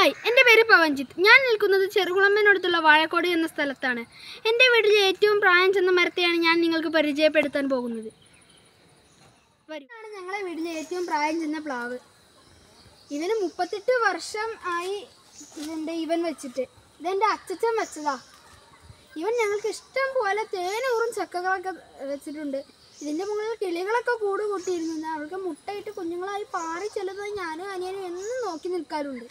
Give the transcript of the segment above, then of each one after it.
Hi, എൻ്റെ പേര് പവൻജിത്ത്. ഞാൻ നിൽക്കുന്നത് ചെറുകുളമ്പനടുത്തുള്ള വാഴക്കോട് എന്ന സ്ഥലത്താണ്. എൻ്റെ വീട്ടിലെ ഏറ്റവും പ്രായം ചെന്ന മരത്തെയാണ് ഞാൻ നിങ്ങൾക്ക് പരിചയപ്പെടുത്താൻ പോകുന്നത്. ഇതാണ് ഞങ്ങളെ വീട്ടിലെ ഏറ്റവും പ്രായം ചെന്ന പ്ലാവ്. ഇതിന് 38 വർഷം ആയി ഇവൻ വെച്ചിട്ട്. ഇതെൻ്റെ അച്ചച്ചൻ വെച്ചതാ. ഇവൻ ഞങ്ങൾക്ക് ഇഷ്ടം പോലെ തേനൂറും ചക്കകളൊക്കെ വെച്ചിട്ടുണ്ട്. ഇതിൻ്റെ മുകളിൽ കിളികളൊക്കെ കൂട് കൂട്ടിയിരുന്നു. അവർക്ക് മുട്ടയിട്ട് കുഞ്ഞുങ്ങളായി പാറി ചെല്ലുന്നത് ഞാനും അനിയനും എന്നും നോക്കി നിൽക്കാറുണ്ട്.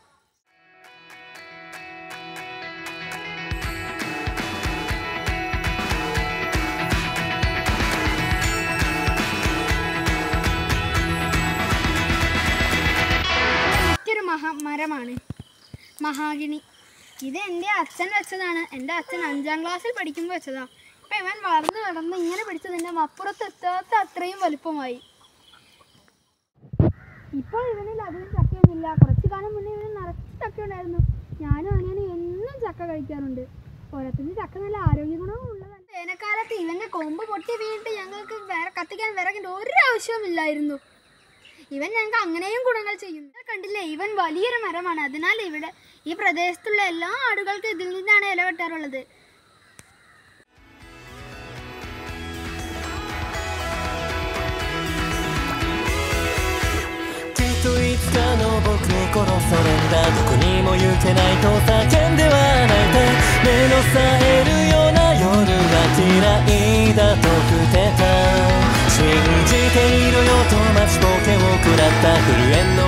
മറ്റൊരു മരമാണ് മഹാഗിനി. ഇത് എൻ്റെ അച്ഛൻ വെച്ചതാണ്. എൻ്റെ അച്ഛൻ 5ാം ക്ലാസ്സിൽ പഠിക്കുമ്പോൾ വെച്ചതാ. അപ്പം ഇവൻ വളർന്ന് കിടന്ന് ഇങ്ങനെ പിടിച്ചതിൻ്റെ അപ്പുറത്ത് എത്താത്ത അത്രയും വലുപ്പമായി. ഇപ്പോൾ ഇവനിൽ അധികം ചക്കയൊന്നുമില്ല. കുറച്ചു കാലം മുന്നേ ഇവന് നിറച്ച് ചക്ക ഉണ്ടായിരുന്നു. ഞാനും അനിയനും എന്നും ചക്ക കഴിക്കാറുണ്ട്. ഓരോരുത്തരും ചക്ക നല്ല ആരോഗ്യ ഗുണവും ഉള്ളതാണ്. വേനൽക്കാലത്ത് ഇവൻ്റെ കൊമ്പ് പൊട്ടി വീണിട്ട് ഞങ്ങൾക്ക് കത്തിക്കാൻ വിറകിൻ്റെ ഒരു ആവശ്യവുമില്ലായിരുന്നു. ഇവൻ ഞങ്ങൾക്ക് അങ്ങനെയും ഗുണങ്ങൾ ചെയ്യും. കണ്ടില്ലേ, ഇവൻ വലിയൊരു മരമാണ്. അതിനാൽ ഇവിടെ ഈ പ്രദേശത്തുള്ള എല്ലാ ആടുകൾക്കും ഇതിൽ നിന്നാണ് ഇല വെട്ടാറുള്ളത്. 信じているよと待ちぼけを食らった震えの